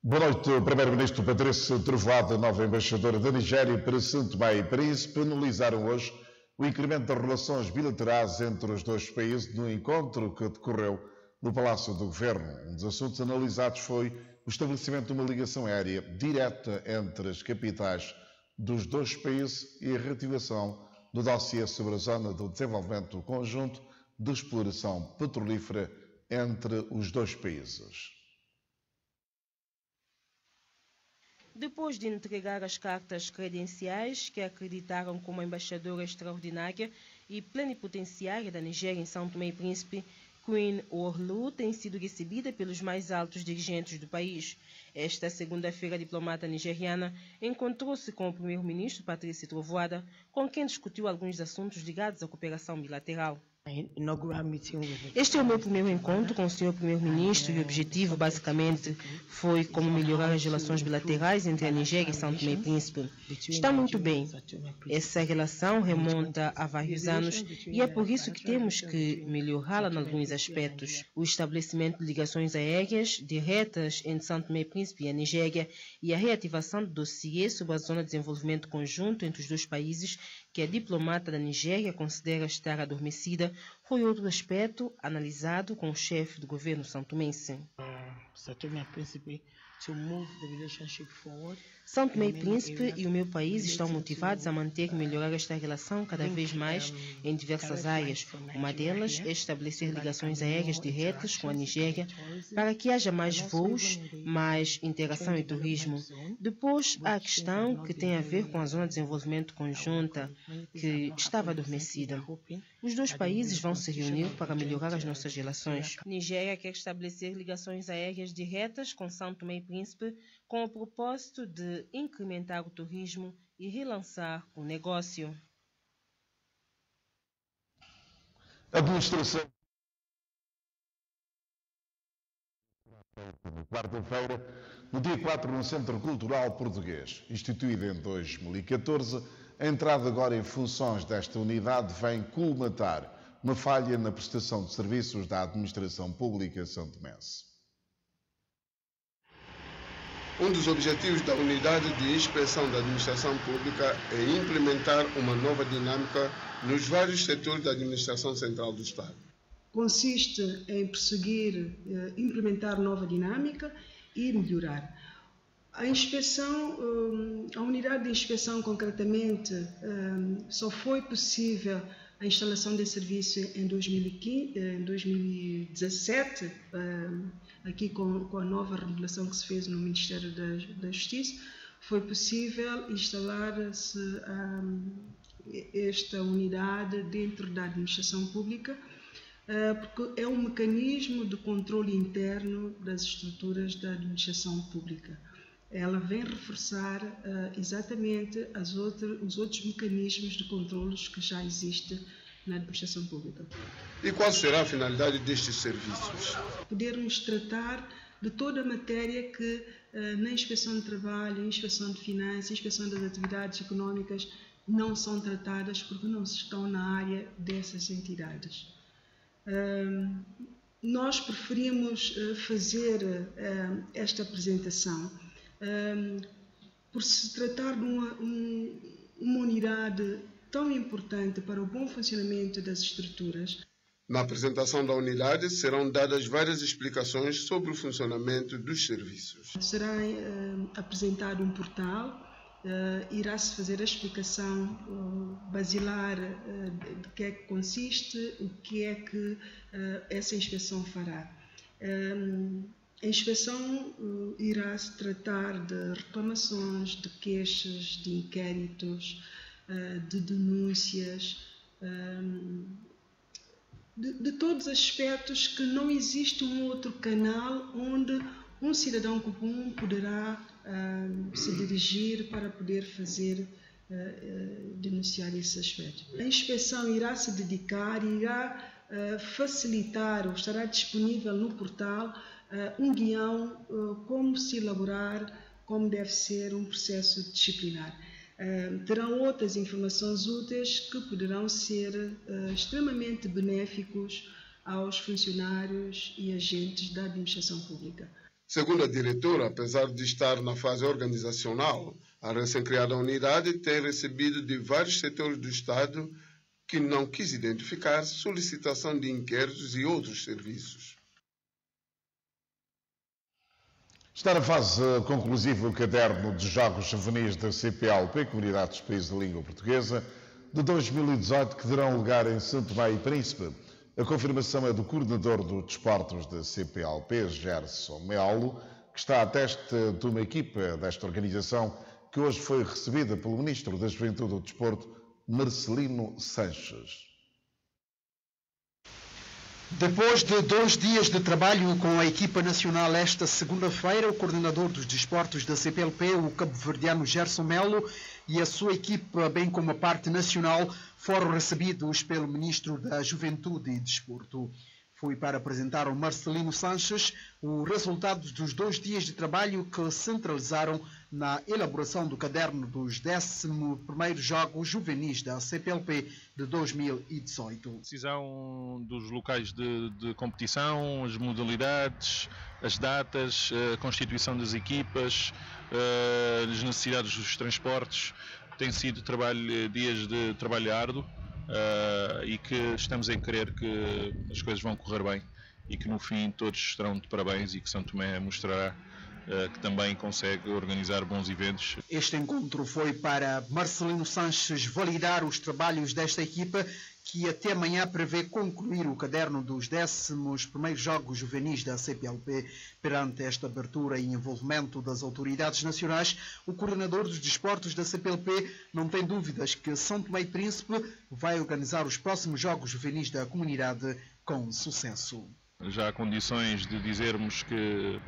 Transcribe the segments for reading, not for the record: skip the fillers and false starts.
Boa noite. O Primeiro-Ministro Patrícia Trovoada, nova embaixadora da Nigéria para São Tomé e Príncipe, analisaram hoje o incremento das relações bilaterais entre os dois países no encontro que decorreu no Palácio do Governo. Um dos assuntos analisados foi o estabelecimento de uma ligação aérea direta entre as capitais dos dois países e a reativação do dossiê sobre a zona do desenvolvimento conjunto de exploração petrolífera entre os dois países. Depois de entregar as cartas credenciais que a acreditaram como embaixadora extraordinária e plenipotenciária da Nigéria em São Tomé e Príncipe, Queen Orlu tem sido recebida pelos mais altos dirigentes do país. Esta segunda-feira, a diplomata nigeriana encontrou-se com o primeiro-ministro Patrícia Trovoada, com quem discutiu alguns assuntos ligados à cooperação bilateral. Este é o meu primeiro encontro com o senhor primeiro-ministro e o objetivo, basicamente, foi como melhorar as relações bilaterais entre a Nigéria e São Tomé e Príncipe. Está muito bem. Essa relação remonta a vários anos e é por isso que temos que melhorá-la em alguns aspectos. O estabelecimento de ligações aéreas diretas entre São Tomé e Príncipe e a Nigéria e a reativação do dossiê sobre a zona de desenvolvimento conjunto entre os dois países, que a diplomata da Nigéria considera estar adormecida, foi outro aspecto analisado com o chefe do governo santomense. São Tomé e Príncipe e o meu país estão motivados a manter e melhorar esta relação cada vez mais em diversas áreas. Uma delas é estabelecer ligações aéreas diretas com a Nigéria para que haja mais voos, mais interação e turismo. Depois, há a questão que tem a ver com a zona de desenvolvimento conjunta, que estava adormecida. Os dois países vão se reunir para melhorar as nossas relações. A Nigéria quer estabelecer ligações aéreas diretas com São Tomé e Príncipe com o propósito de incrementar o turismo e relançar o negócio. Administração. Quarta-feira, no dia 4, no Centro Cultural Português, instituído em 2014, a entrada agora em funções desta unidade vem colmatar uma falha na prestação de serviços da Administração Pública santomense. Um dos objetivos da Unidade de Inspeção da Administração Pública é implementar uma nova dinâmica nos vários setores da Administração Central do Estado. Consiste em perseguir, implementar nova dinâmica e melhorar. A inspeção, a unidade de inspeção concretamente, só foi possível a instalação desse serviço em 2017, aqui com a nova regulação que se fez no Ministério da Justiça, foi possível instalar-se esta unidade dentro da administração pública, porque é um mecanismo de controle interno das estruturas da administração pública. Ela vem reforçar exatamente os outros mecanismos de controles que já existem na administração pública. E qual será a finalidade destes serviços? Podermos tratar de toda a matéria que na inspeção de trabalho, inspeção de finanças, inspeção das atividades económicas não são tratadas porque não estão na área dessas entidades. Nós preferimos fazer esta apresentação por se tratar de uma unidade tão importante para o bom funcionamento das estruturas. Na apresentação da unidade serão dadas várias explicações sobre o funcionamento dos serviços. Será apresentado um portal, irá-se fazer a explicação basilar de que é que consiste, o que é que essa inspeção fará. A inspeção irá-se tratar de reclamações, de queixas, de inquéritos, de denúncias, de todos os aspectos que não existe um outro canal onde um cidadão comum poderá se dirigir para poder fazer denunciar esse aspecto. A inspeção irá se dedicar, irá facilitar ou estará disponível no portal um guião como se elaborar, como deve ser um processo disciplinar. Terão outras informações úteis que poderão ser extremamente benéficos aos funcionários e agentes da administração pública. Segundo a diretora, apesar de estar na fase organizacional, a recém-criada unidade tem recebido de vários setores do Estado que não quis identificar solicitação de inquéritos e outros serviços. Está na fase conclusiva o caderno de Jogos Juvenis da CPLP, Comunidade dos Países de Língua Portuguesa, de 2018, que terão lugar em Santo Tomé e Príncipe. A confirmação é do coordenador dos desportos da CPLP, Gerson Melo, que está à teste de uma equipa desta organização que hoje foi recebida pelo Ministro da Juventude e do Desporto, Marcelino Sanches. Depois de 2 dias de trabalho com a equipa nacional esta segunda-feira, o coordenador dos desportos da CPLP, o cabo-verdiano Gerson Melo, e a sua equipa, bem como a parte nacional, foram recebidos pelo Ministro da Juventude e Desporto. Foi para apresentar ao Marcelino Sanches os resultados dos 2 dias de trabalho que centralizaram na elaboração do caderno dos 11º Jogos Juvenis da CPLP de 2018. Decisão dos locais de competição, as modalidades, as datas, a constituição das equipas, as necessidades dos transportes. Tem sido dias de trabalho árduo. E que estamos a crer que as coisas vão correr bem e que no fim todos estarão de parabéns e que Santo Tomé mostrará que também consegue organizar bons eventos. Este encontro foi para Marcelino Sanches validar os trabalhos desta equipa, que até amanhã prevê concluir o caderno dos 11º Jogos Juvenis da CPLP. Perante esta abertura e envolvimento das autoridades nacionais, o coordenador dos desportos da CPLP não tem dúvidas que São Tomé e Príncipe vai organizar os próximos Jogos Juvenis da comunidade com sucesso. Já há condições de dizermos que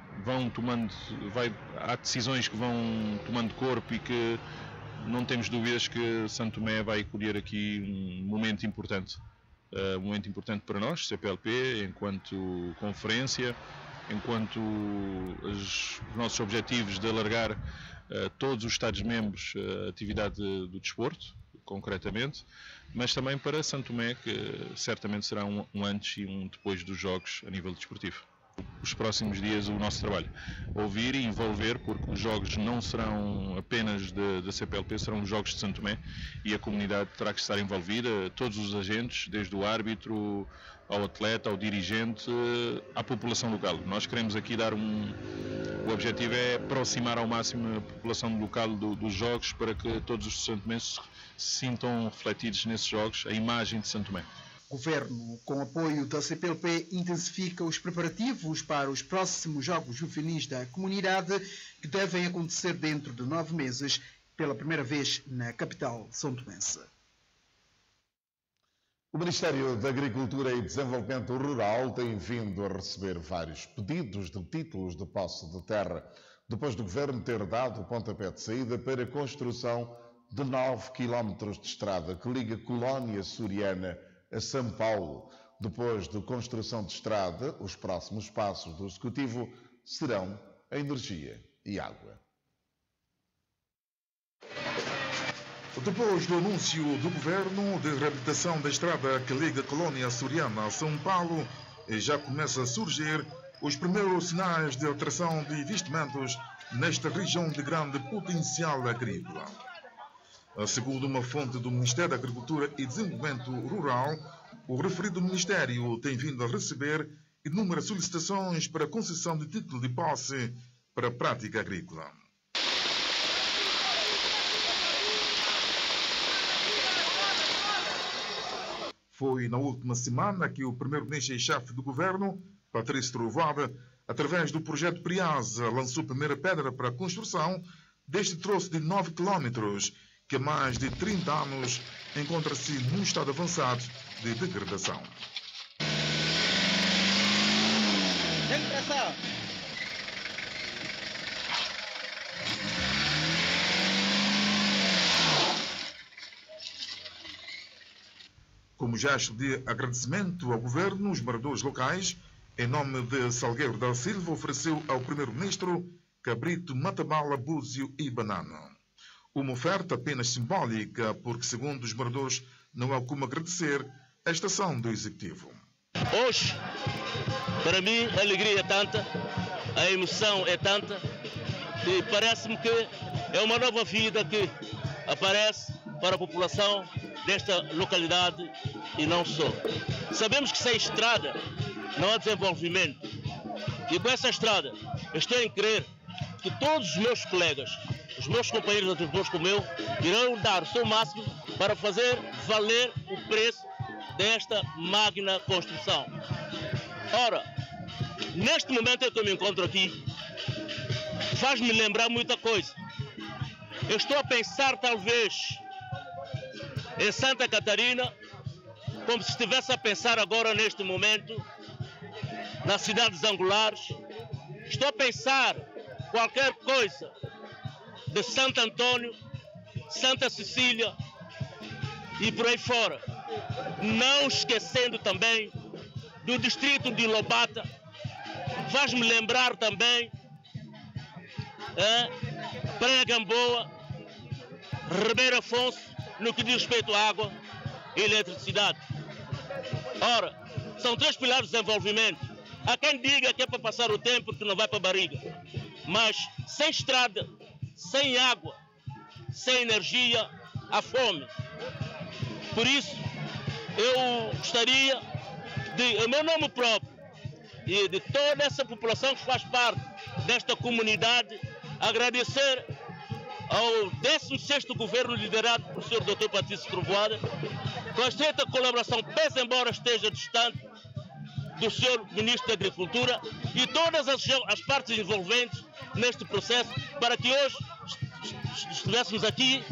há decisões que vão tomando corpo e que não temos dúvidas que Santo Tomé vai colher aqui um momento importante para nós, CPLP, enquanto conferência, enquanto os nossos objetivos de alargar todos os Estados-membros a atividade do desporto, concretamente, mas também para Santo Tomé, que certamente será um antes e um depois dos Jogos a nível desportivo. Os próximos dias o nosso trabalho, ouvir e envolver, porque os jogos não serão apenas da CPLP, serão os jogos de Santo Tomé e a comunidade terá que estar envolvida, todos os agentes, desde o árbitro ao atleta, ao dirigente, à população local. Nós queremos aqui o objetivo é aproximar ao máximo a população local dos jogos para que todos os Santo Tomenses se sintam refletidos nesses jogos, a imagem de Santo Tomé. O Governo, com apoio da CPLP, intensifica os preparativos para os próximos Jogos Juvenis da comunidade, que devem acontecer dentro de 9 meses, pela primeira vez na capital são-tomense. O Ministério da Agricultura e Desenvolvimento Rural tem vindo a receber vários pedidos de títulos de posse de terra, depois do Governo ter dado o pontapé de saída para a construção de 9 quilómetros de estrada que liga Colónia Açoriana a São Paulo. Depois da construção de estrada, os próximos passos do Executivo serão a energia e água. Depois do anúncio do Governo de reabilitação da estrada que liga Colónia Açoriana a São Paulo, já começam a surgir os primeiros sinais de alteração de investimentos nesta região de grande potencial agrícola. Segundo uma fonte do Ministério da Agricultura e Desenvolvimento Rural, o referido Ministério tem vindo a receber inúmeras solicitações para concessão de título de posse para a prática agrícola. Foi na última semana que o primeiro-ministro e chefe do governo, Patrício Trovoada, através do projeto Priasa, lançou a primeira pedra para a construção deste troço de 9 quilómetros, que há mais de 30 anos encontra-se num estado avançado de degradação. Como gesto de agradecimento ao governo, os moradores locais, em nome de Salgueiro da Silva, ofereceu ao primeiro-ministro cabrito, matabala, búzio e banana. Uma oferta apenas simbólica, porque, segundo os moradores, não há como agradecer esta ação do Executivo. Hoje, para mim, a alegria é tanta a emoção é tanta e parece-me que é uma nova vida que aparece para a população desta localidade e não só. Sabemos que sem estrada não há desenvolvimento. E com essa estrada, eu estou em crer que todos os meus colegas, os meus companheiros agricultores como eu, irão dar o seu máximo para fazer valer o preço desta magna construção. Ora, neste momento em que eu me encontro aqui, faz-me lembrar muita coisa. Eu estou a pensar talvez em Santa Catarina, como se estivesse a pensar agora neste momento nas cidades angulares. Estou a pensar qualquer coisa de Santo Antônio, Santa Cecília e por aí fora. Não esquecendo também do distrito de Lobata. Faz-me lembrar também Praia Gamboa, Ribeiro Afonso, no que diz respeito à água e eletricidade. Ora, são 3 pilares de desenvolvimento. Há quem diga que é para passar o tempo que não vai para a barriga. Mas sem estrada, sem água, sem energia, há fome. Por isso, eu gostaria de, em meu nome próprio e de toda essa população que faz parte desta comunidade, agradecer ao 16º governo liderado pelo Sr. Dr. Patrício Trovoada, com a estreita colaboração, pese embora esteja distante, do Sr. Ministro da Agricultura e todas as partes envolventes neste processo, para que hoje estivéssemos aqui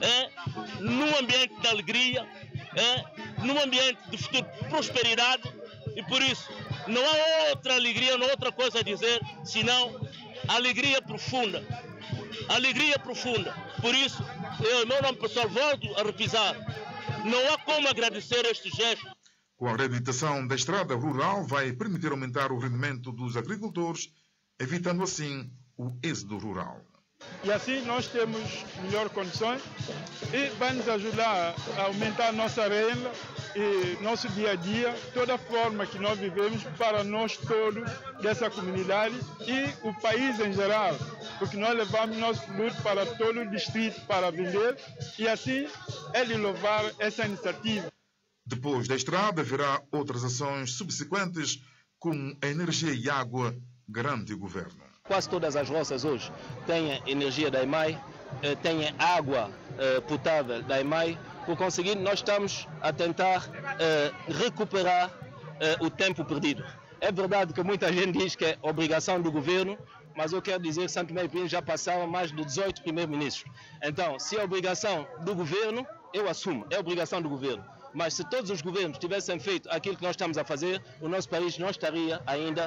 num ambiente de alegria, num ambiente de futuro prosperidade, e por isso não há outra alegria, não há outra coisa a dizer, senão alegria profunda. Alegria profunda. Por isso, eu, em meu nome pessoal, volto a repisar. Não há como agradecer este gesto. Com a reabilitação da estrada rural, vai permitir aumentar o rendimento dos agricultores, evitando assim o êxodo rural. E assim nós temos melhores condições e vai nos ajudar a aumentar a nossa renda e nosso dia a dia, toda a forma que nós vivemos para nós todos dessa comunidade e o país em geral, porque nós levamos nosso produto para todo o distrito para vender e assim é de louvar essa iniciativa. Depois da estrada, haverá outras ações subsequentes, como a energia e água, garante o governo. Quase todas as roças hoje têm energia da EMAI, têm água potável da EMAI. Por conseguinte, nós estamos a tentar recuperar o tempo perdido. É verdade que muita gente diz que é obrigação do governo, mas eu quero dizer que Santo Tomé e Príncipe já passaram mais de 18 primeiros-ministros. Então, se é obrigação do governo, eu assumo, é obrigação do governo. Mas se todos os governos tivessem feito aquilo que nós estamos a fazer, o nosso país não estaria ainda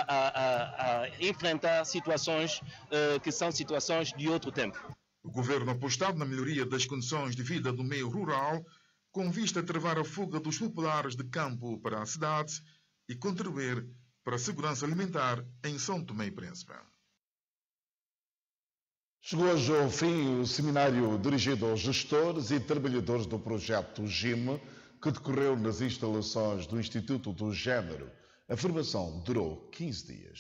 a enfrentar situações que são situações de outro tempo. O governo apostado na melhoria das condições de vida do meio rural, com vista a travar a fuga dos populares de campo para a cidade e contribuir para a segurança alimentar em São Tomé e Príncipe. Chegou hoje ao fim o seminário dirigido aos gestores e trabalhadores do projeto GIM, que decorreu nas instalações do Instituto do Género. A formação durou 15 dias.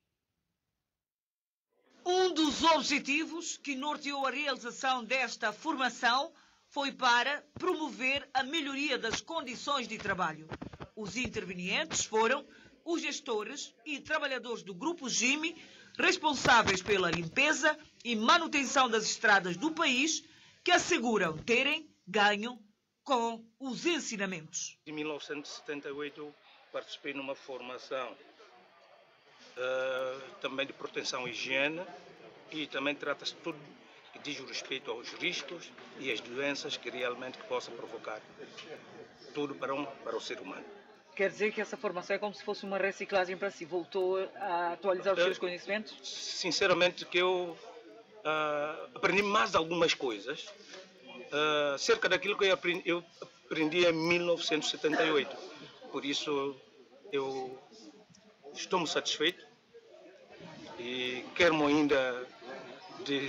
Um dos objetivos que norteou a realização desta formação foi para promover a melhoria das condições de trabalho. Os intervenientes foram os gestores e trabalhadores do Grupo GIM, responsáveis pela limpeza e manutenção das estradas do país, que asseguram terem ganho com os ensinamentos. Em 1978 participei numa formação também de proteção e higiene, e também trata-se de tudo que diz respeito aos riscos e as doenças que realmente possam provocar. Tudo para o ser humano. Quer dizer que essa formação é como se fosse uma reciclagem para si? Voltou a atualizar os seus conhecimentos? Sinceramente que eu aprendi mais algumas coisas, cerca daquilo que eu aprendi em 1978. Por isso eu estou-me satisfeito e quero-me ainda de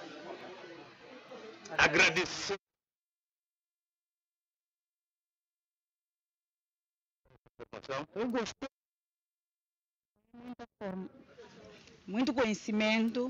agradecer. Eu gostei da forma. muito conhecimento.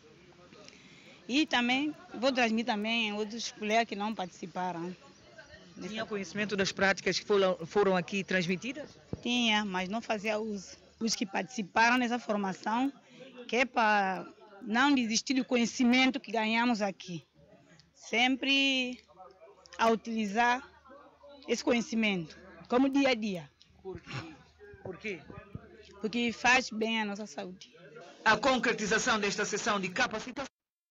E também vou transmitir também a outros colegas que não participaram. Tinha conhecimento das práticas que foram aqui transmitidas? Tinha, mas não fazia uso. Os que participaram nessa formação, que é para não desistir do conhecimento que ganhamos aqui. Sempre a utilizar esse conhecimento, como dia a dia. Por quê? Porque faz bem à nossa saúde. A concretização desta sessão de capacitação.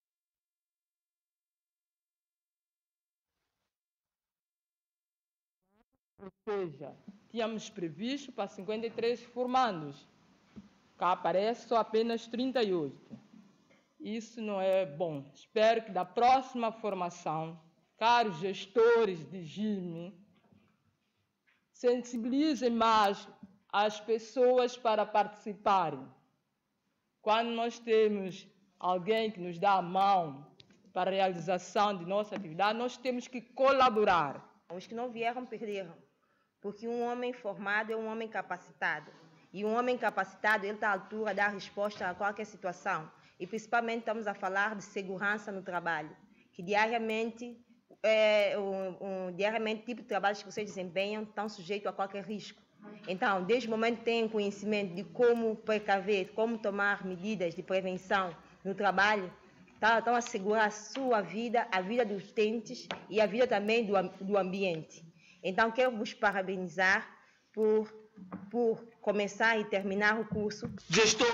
Ou seja, tínhamos previsto para 53 formandos, cá aparece só apenas 38. Isso não é bom. Espero que da próxima formação, caros gestores de GIME, sensibilizem mais as pessoas para participarem. Quando nós temos alguém que nos dá a mão para a realização de nossa atividade, nós temos que colaborar. Os que não vieram perderam, porque um homem formado é um homem capacitado. E um homem capacitado, ele está à altura de dar resposta a qualquer situação. E principalmente estamos a falar de segurança no trabalho, que diariamente, diariamente tipo de trabalhos que vocês desempenham estão sujeitos a qualquer risco. Então, desde o momento que têm conhecimento de como precaver, como tomar medidas de prevenção no trabalho, estão a assegurar a sua vida, a vida dos utentes e a vida também do ambiente. Então, quero vos parabenizar por começar e terminar o curso. Gestor.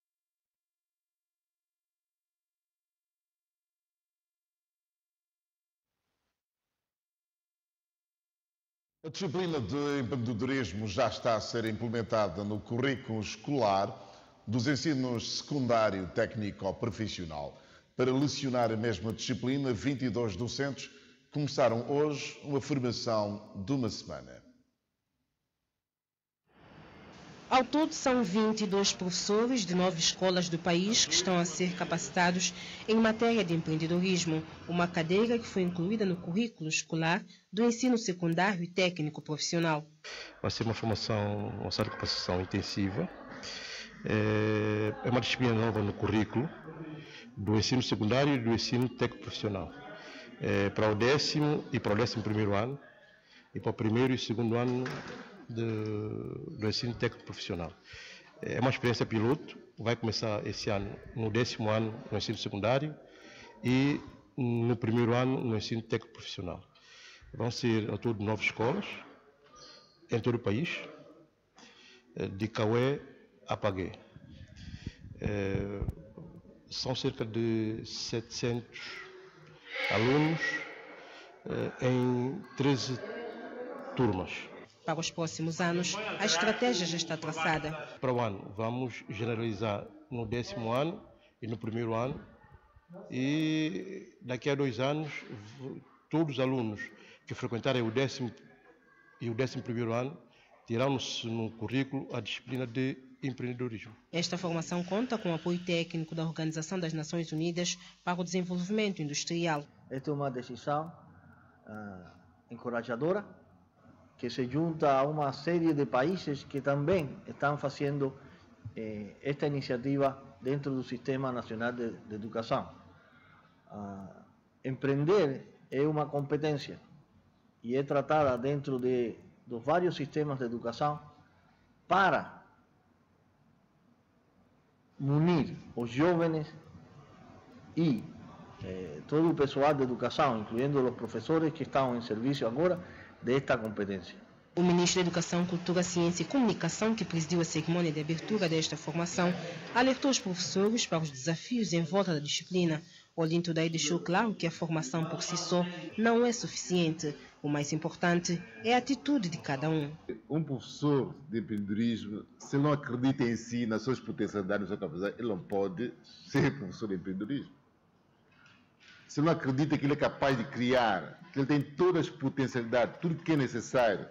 A disciplina de empreendedorismo já está a ser implementada no currículo escolar dos ensinos secundário técnico-profissional. Para lecionar a mesma disciplina, 22 docentes começaram hoje uma formação de uma semana. Ao todo, são 22 professores de 9 escolas do país que estão a ser capacitados em matéria de empreendedorismo, uma cadeira que foi incluída no currículo escolar do ensino secundário e técnico profissional. Vai ser uma formação, uma série de capacitação intensiva. É uma disciplina nova no currículo do ensino secundário e do ensino técnico profissional. Para o 10º e para o 11º ano, e para o 1º e 2º ano do ensino técnico profissional. É uma experiência piloto, vai começar esse ano no 10º ano no ensino secundário e no 1º ano no ensino técnico profissional. Vão ser ao todo 9 escolas em todo o país, de Cauê a Pagué. São cerca de 700 alunos em 13 turmas. Para os próximos anos, a estratégia já está traçada. Para o ano, vamos generalizar no 10º ano e no 1º ano. E daqui a 2 anos, todos os alunos que frequentarem o 10º e o 11º ano terão no currículo a disciplina de empreendedorismo. Esta formação conta com o apoio técnico da Organização das Nações Unidas para o Desenvolvimento Industrial. Esta é uma decisão encorajadora, que se junta a uma série de países que também estão fazendo esta iniciativa dentro do Sistema Nacional de Educação. Empreender é uma competência e é tratada dentro dos vários sistemas de educação para munir os jovens e todo o pessoal de educação, incluindo os professores que estão em serviço agora, desta competência. O ministro da Educação, Cultura, Ciência e Comunicação, que presidiu a cerimônia de abertura desta formação, alertou os professores para os desafios em volta da disciplina. Olinto daí deixou claro que a formação por si só não é suficiente. O mais importante é a atitude de cada um. Um professor de empreendedorismo, se não acredita em si, nas suas potencialidades, na sua capacidade, ele não pode ser professor de empreendedorismo. Se não acredita que ele é capaz de criar, que ele tem todas as potencialidades, tudo que é necessário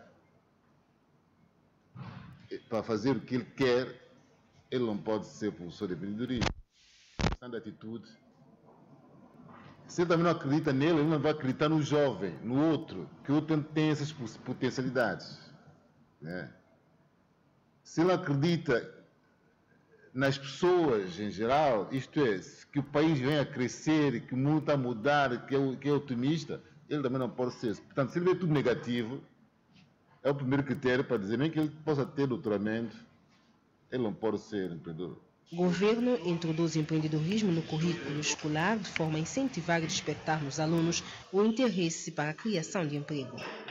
para fazer o que ele quer, ele não pode ser professor de empreendedorismo. Questão de atitude. Se ele também não acredita nele, ele não vai acreditar no jovem, no outro, que o outro tem essas potencialidades. Né? Se ele não acredita nas pessoas em geral, isto é, que o país venha a crescer, que o mundo está a mudar, que é otimista, ele também não pode ser. Portanto, se ele vê tudo negativo, é o primeiro critério para dizer, nem que ele possa ter doutoramento, ele não pode ser empreendedor. O governo introduz empreendedorismo no currículo escolar de forma a incentivar e despertar nos alunos o interesse para a criação de emprego.